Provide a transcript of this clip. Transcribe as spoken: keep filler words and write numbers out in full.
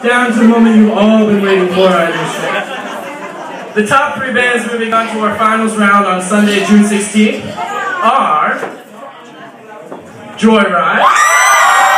down to the moment you've all been waiting for, I understand. The top three bands moving on to our finals round on Sunday, June sixteenth are Joyride,